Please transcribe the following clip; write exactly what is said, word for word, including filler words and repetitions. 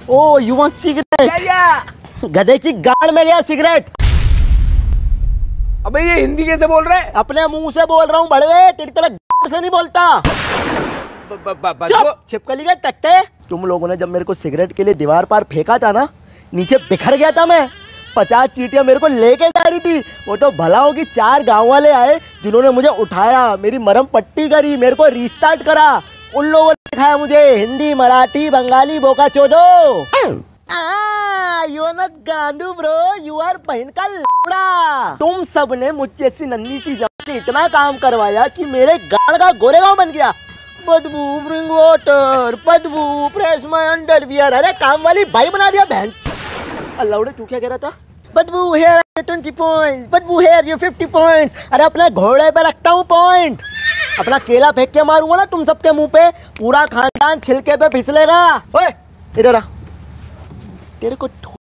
O you want cigarette? गधे की गाड़ में गया सिगरेट। अबे ये हिंदी कैसे बोल रहा है? अपने मुंह से बोल रहा हूँ बड़वे, तेरी तरह गाड़ से नहीं बोलता। चुप, छिपकली के टट्टे। तुम लोगों ने जब मेरे को सिगरेट के लिए दीवार पार फेंका था ना, नीचे बिखर गया था मैं। पचास चीटियां मेरे को लेके जा रही थी। वो तो भला होगी चार गांव वाले आए जिन्होंने मुझे उठाया, मेरी मरहम पट्टी करी, मेरे को रीस्टार्ट करा। उन लोगों ने सिखाया मुझे हिंदी, मराठी, बंगाली, बोका चोदो। यू आर नॉट गांडू ब्रो, यू आर बहन का लौड़ा। तुम सब ने मुझसे ऐसी नन्ही सी जगह से इतना काम करवाया कि मेरे गाड़ का गोरेगांव बन गया। बदबू, ब्रिंग वाटर, बदबू, प्रेस माय अंडरवियर। अरे काम वाली भाई बना दिया बहन। लौड़े तू क्या कह रहा था? बदबू हेयर ट्वेंटी पॉइंट्स, बदबू हेयर ये फिफ्टी पॉइंट्स। अरे अपने घोड़े पे रखता हूँ पॉइंट। अपना केला फेंक के मारूंगा ना तुम सबके मुंह पे, पूरा खानदान छिलके पे फिसलेगा। ओए इधर आ, तेरे को